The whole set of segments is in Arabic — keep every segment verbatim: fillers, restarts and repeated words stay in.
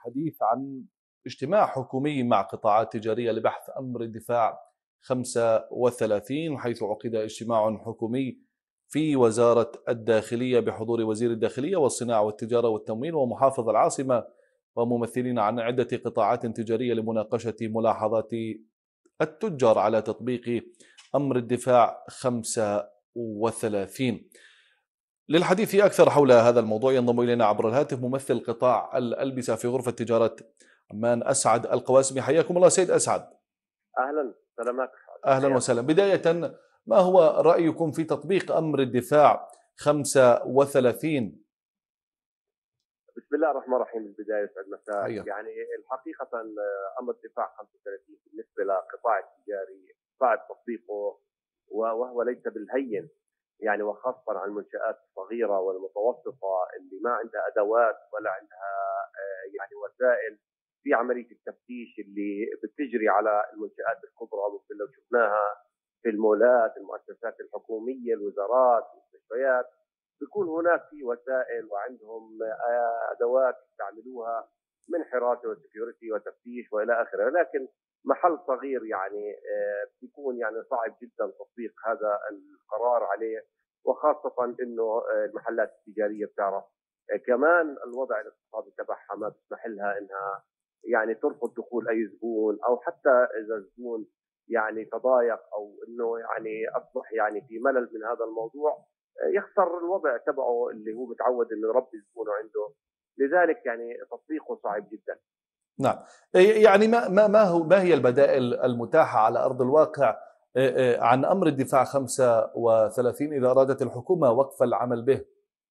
للحديث عن اجتماع حكومي مع قطاعات تجارية لبحث أمر الدفاع خمسة وثلاثين، حيث عقد اجتماع حكومي في وزارة الداخلية بحضور وزير الداخلية والصناعة والتجارة والتموين ومحافظ العاصمة وممثلين عن عدة قطاعات تجارية لمناقشة ملاحظات التجار على تطبيق أمر الدفاع خمسة وثلاثين. للحديث أكثر حول هذا الموضوع ينضم إلينا عبر الهاتف ممثل قطاع الألبسة في غرفة تجارة عمان أسعد القواسمي. حياكم الله سيد أسعد. أهلا سلامات. أهلا وسهلا. بداية، ما هو رأيكم في تطبيق أمر الدفاع خمسة وثلاثين؟ بسم الله الرحمن الرحيم. البداية يسعد مساك. أيوة. يعني الحقيقة أمر الدفاع خمسة وثلاثين بالنسبة للقطاع التجاري صعب تطبيقه، وهو ليس بالهين، يعني وخاصة على المنشآت الصغيرة والمتوسطة اللي ما عندها أدوات ولا عندها يعني وسائل في عملية التفتيش اللي بتجري على المنشآت الكبرى، مثل لو شفناها في المولات، المؤسسات الحكومية، الوزارات، المستشفيات، بيكون هناك في وسائل وعندهم أدوات يستعملوها من حراسة وسكيورتي وتفتيش وإلى آخره، لكن محل صغير يعني بيكون يعني صعب جدا تطبيق هذا القرار عليه، وخاصة إنه المحلات التجارية بتعرف كمان الوضع الاقتصادي تبعها ما بيسمح لها إنها يعني ترفض دخول أي زبون، أو حتى إذا الزبون يعني تضايق أو إنه يعني أصبح يعني في ملل من هذا الموضوع يخسر الوضع تبعه اللي هو متعود إنه يربي زبونه عنده. لذلك يعني تطبيقه صعب جدا. نعم، يعني ما ما ما هو ما هي البدائل المتاحة على أرض الواقع عن أمر الدفاع خمسة وثلاثين إذا أرادت الحكومة وقف العمل به؟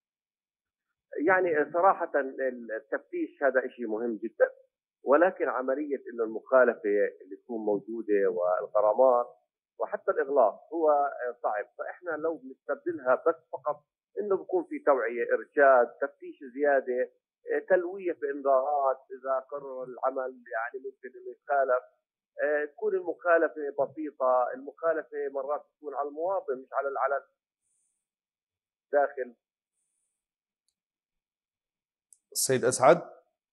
يعني صراحة التفتيش هذا شيء مهم جدا، ولكن عملية إنه المخالفة اللي تكون موجودة والغرامات وحتى الإغلاق هو صعب، فإحنا لو بنستبدلها بس فقط إنه بكون في توعية، إرشاد، تفتيش زيادة، تلوية بإنذارات إذا قرر العمل يعني ممكن إنه يتخالف، تكون المخالفة بسيطة، المخالفة مرات تكون على المواطن مش على على الداخل. السيد أسعد،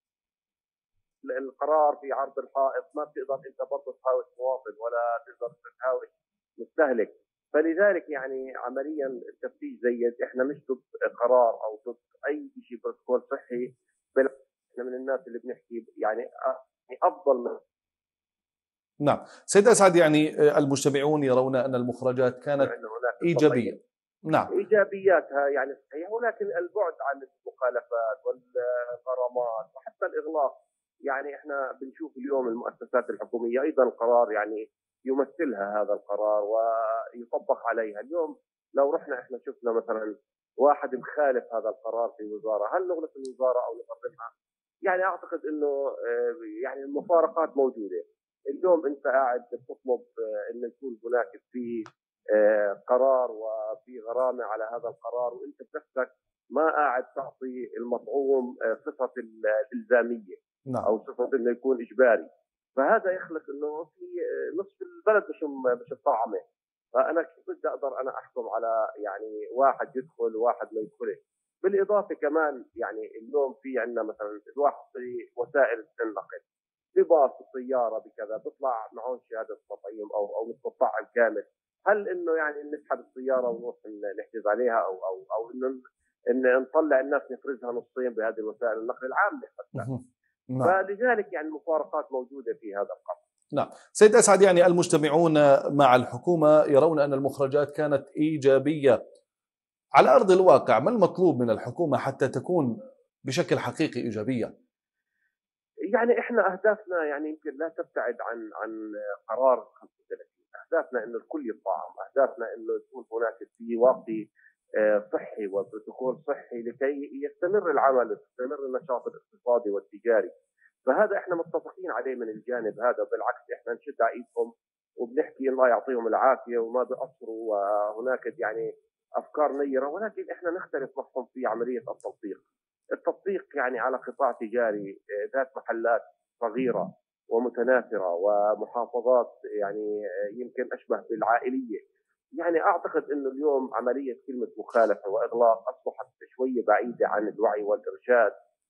القرار في عرض الحائط ما بتقدر انت برضه تهاوش مواطن ولا تقدر تهاوش مستهلك، فلذلك يعني عمليا التفتيش زيد. احنا مش ضد قرار او ضد اي شيء بروتوكول صحي، بل احنا من الناس اللي بنحكي يعني افضل من. نعم سيد أسعد، يعني المجتمعون يرون أن المخرجات كانت إيجابية. نعم، إيجابياتها يعني صحيحة، ولكن البعد عن المخالفات والغرامات وحتى الإغلاق، يعني احنا بنشوف اليوم المؤسسات الحكومية أيضا القرار يعني يمثلها هذا القرار ويطبق عليها. اليوم لو رحنا احنا شفنا مثلا واحد مخالف هذا القرار في وزارة، هل نغلق الوزارة أو نغرمها؟ يعني أعتقد أنه يعني المفارقات موجودة. اليوم أنت قاعد بتطلب أن يكون هناك في قرار وفي غرامة على هذا القرار، وأنت بنفسك ما قاعد تعطي المطعوم صفة الإلزامية. نعم. أو صفة أنه يكون إجباري، فهذا يخلق أنه في نصف البلد مش مش مطعمة. فأنا كيف بدي أقدر أنا أحكم على يعني واحد يدخل وواحد ما يدخلش؟ بالإضافة كمان يعني اليوم في عندنا مثلا الواحد في وسائل النقل، بباص السيارة بكذا بيطلع معهم شهادة تطعيم أو أو متطعم كامل، هل إنه يعني نسحب السيارة ونروح نحجز عليها أو أو أو إنه إن نطلع الناس نفرزها نصين بهذه الوسائل النقل العامة حتى؟ نعم. فلذلك يعني المفارقات موجودة في هذا القرار. نعم سيد أسعد، يعني المجتمعون مع الحكومة يرون أن المخرجات كانت إيجابية. على أرض الواقع ما المطلوب من الحكومة حتى تكون بشكل حقيقي إيجابية؟ يعني إحنا أهدافنا يعني يمكن لا تبتعد عن عن قرار خمسة وثلاثين. أهدافنا إنه الكل يطعم، أهدافنا إنه يكون هناك في واقي صحي وبروتوكول صحي لكي يستمر العمل ويستمر النشاط الاقتصادي والتجاري. فهذا احنا متفقين عليه من الجانب هذا، بالعكس احنا نشد على ايدهم وبنحكي الله يعطيهم العافيه وما بيقصروا، وهناك يعني افكار نيره، ولكن احنا نختلف معهم في عمليه التطبيق. التطبيق يعني على قطاع تجاري ذات محلات صغيره ومتناثره ومحافظات يعني يمكن اشبه بالعائليه، يعني اعتقد انه اليوم عمليه كلمه مخالفه واغلاق اصبحت شويه بعيده عن الوعي والارشاد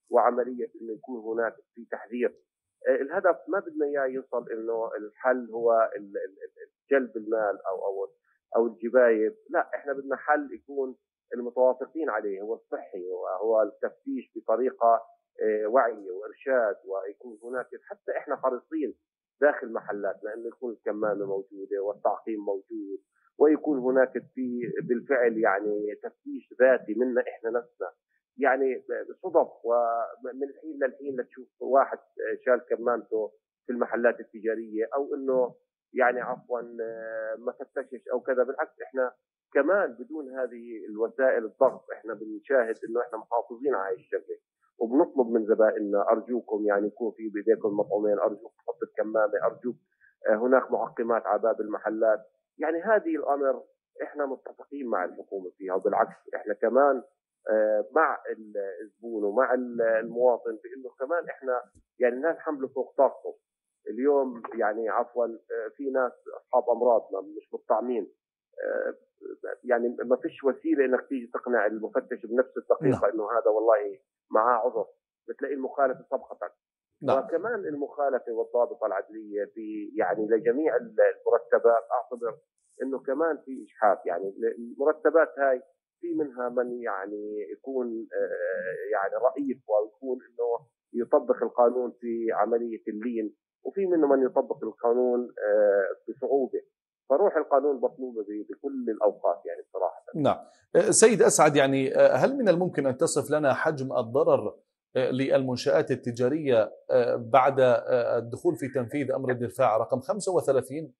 وعمليه انه يكون هناك في تحذير. آه، الهدف ما بدنا اياه يوصل انه الحل هو ال- ال- ال- جلب المال او او او الجبايب، لا احنا بدنا حل يكون المتوافقين عليه، هو الصحي، وهو التفتيش بطريقه آه، وعي وارشاد، ويكون هناك حتى احنا حريصين داخل محلاتنا انه يكون الكمامه موجوده والتعقيم موجود، ويكون هناك في بالفعل يعني تفتيش ذاتي منا احنا نفسنا. يعني صدف ومن الحين للحين لتشوف واحد شال كمامته في المحلات التجاريه، او انه يعني عفوا آه، ما فتشش او كذا. بالعكس احنا كمان بدون هذه الوسائل الضغط احنا بنشاهد انه احنا محافظين على هاي الشغله، وبنطلب من زبائننا ارجوكم يعني يكون في بايديكم مطعومين، ارجوك تحط الكمامه، ارجوك آه، هناك معقمات على باب المحلات. يعني هذه الامر احنا متفقين مع الحكومه فيها، وبالعكس احنا كمان آه، مع الزبون ومع المواطن بانه كمان احنا يعني لا نحمله فوق طاقته. اليوم يعني عفوا آه، في ناس اصحاب امراض مش مطعمين، آه، يعني ما فيش وسيله انك تيجي تقنع المفتش بنفس نعم. الدقيقه انه هذا والله معاه عذر، بتلاقي المخالفه سبقتك. نعم. وكمان المخالفه والضابطه العدليه في يعني لجميع المرتبات، اعتبر انه كمان في اجحاف. يعني المرتبات هاي في منها من يعني يكون آه، يعني رئيف ويكون انه يطبق القانون في عمليه اللين، وفي منه من يطبق القانون آه، بصعوبه. فروح القانون مطلوبه بكل الاوقات يعني بصراحه. نعم. سيد أسعد، يعني هل من الممكن أن تصف لنا حجم الضرر للمنشآت التجارية بعد الدخول في تنفيذ أمر الدفاع رقم خمسة وثلاثين؟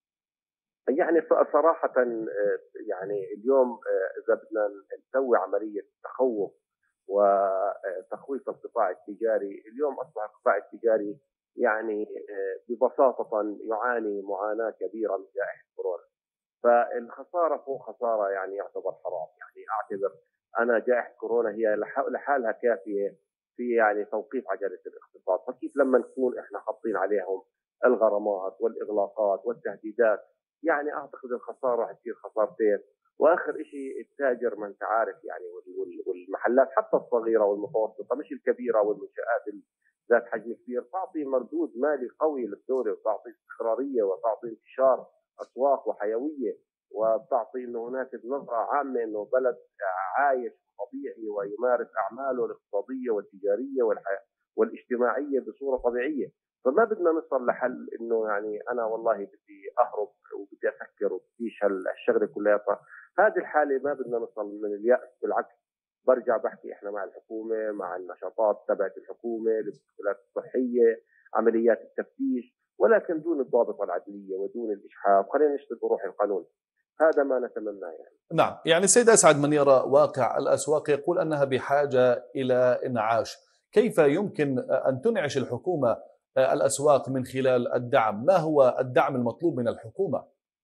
يعني صراحة يعني اليوم إذا بدنا نسوي عملية تخوف وتخويف القطاع التجاري، اليوم أصبح القطاع التجاري يعني ببساطة يعاني معاناة كبيرة من جائحة كورونا. فالخسارة فوق خسارة يعني يعتبر حرام. يعني أعتبر أنا جائحة كورونا هي لحالها كافية في يعني توقيف عجلة الاقتصاد، فكيف لما نكون إحنا حاطين عليهم الغرامات والإغلاقات والتهديدات؟ يعني أعتقد الخسارة راح تصير خسارتين. واخر شيء التاجر، ما انت عارف يعني، والمحلات حتى الصغيره والمتوسطه مش الكبيره، والمنشات ذات حجم كبير، تعطي مردود مالي قوي للدوله، وتعطي استقراريه، وتعطي انتشار اسواق وحيويه، وبتعطي انه هناك نظره عامه انه بلد عايش طبيعي ويمارس اعماله الاقتصاديه والتجاريه والاجتماعيه بصوره طبيعيه. فما بدنا نصل لحل انه يعني انا والله بدي اهرب وبدي افكر وبديش هالشغله كلياتها. هذه الحاله ما بدنا نصل من الياس، بالعكس برجع بحكي احنا مع الحكومه، مع النشاطات تبعت الحكومه، المشكلات الصحيه، عمليات التفتيش، ولكن دون الضابطه العدليه ودون الاجحاف. خلينا نشتغل بروح القانون، هذا ما نتمناه يعني. نعم. يعني السيد أسعد، من يرى واقع الأسواق يقول أنها بحاجة إلى إنعاش. كيف يمكن أن تنعش الحكومة الأسواق من خلال الدعم؟ ما هو الدعم المطلوب من الحكومة؟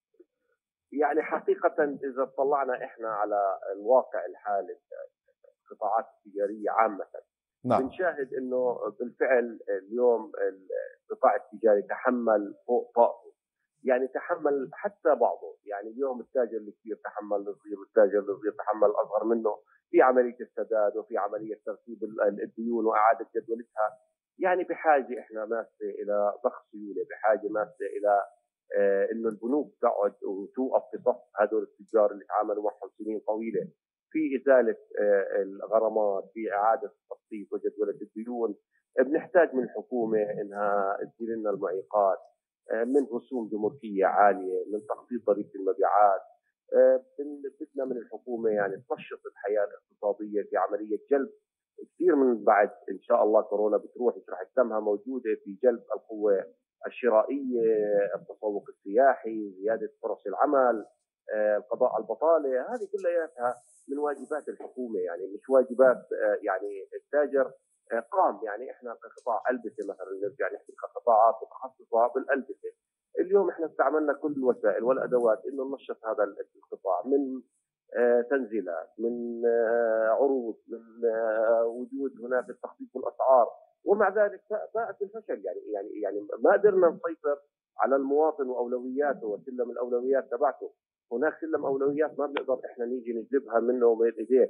يعني حقيقة إذا طلعنا إحنا على الواقع الحالي القطاعات التجارية عامة، نعم. بنشاهد انه بالفعل اليوم القطاع التجاري تحمل فوق طاقته، يعني تحمل حتى بعضه. يعني اليوم التاجر الكبير تحمل الصغير، والتاجر الصغير تحمل الاصغر منه في عمليه السداد وفي عمليه ترتيب الديون واعاده جدولتها. يعني بحاجه احنا ماسه الى ضخ سيوله، بحاجه ماسه الى آه انه البنوك تقعد وتوقف في صف هذول التجار اللي تعاملوا معهم سنين طويله في ازاله آه الغرامات، في اعاده التخطيط وجدوله الديون. بنحتاج من الحكومه انها تزيل لنا المعيقات، آه من رسوم جمركيه عاليه، من تخفيض ضريبه المبيعات. آه بدنا من الحكومه يعني تنشط الحياه الاقتصاديه في عمليه جلب كثير من بعد ان شاء الله كورونا بتروح مش رح تتمها موجوده في جلب القوه الشرائيه، التسوق السياحي، زياده فرص العمل، القضاء على البطاله. هذه كلها من واجبات الحكومه، يعني مش واجبات يعني التاجر قام. يعني احنا كقطاع البسه مثلا نرجع نحكي كقطاعات متخصصه بالالبسه، اليوم احنا استعملنا كل الوسائل والادوات انه ننشط هذا القطاع، من تنزيلات، من عروض، من وجود هناك التخفيض في الاسعار، ومع ذلك باءت الفشل. يعني يعني يعني ما قدرنا نسيطر على المواطن واولوياته وسلم الاولويات تبعته. هناك سلم اولويات ما بنقدر احنا نيجي نجلبها منه ومن ايديه.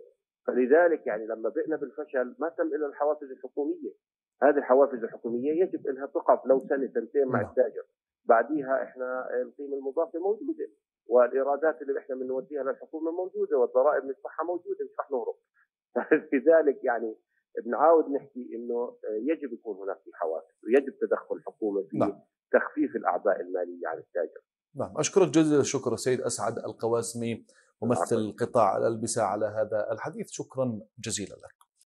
فلذلك يعني لما بقنا بالفشل ما تم الا الحوافز الحكوميه. هذه الحوافز الحكوميه يجب انها تقف لو سنه سنتين مع نعم. التاجر، بعديها احنا القيمه المضافه موجوده، والايرادات اللي احنا بنوديها للحكومه موجوده، والضرائب ندفعها موجوده، مش رح نهرب. لذلك يعني بنعاود نحكي انه يجب يكون هناك في حوافز، ويجب تدخل الحكومه في نعم. تخفيف الاعباء الماليه عن التاجر. نعم، أشكرك جزيل الشكر سيد أسعد القواسمي، ممثل قطاع الألبسة، على هذا الحديث. شكرا جزيلا لك.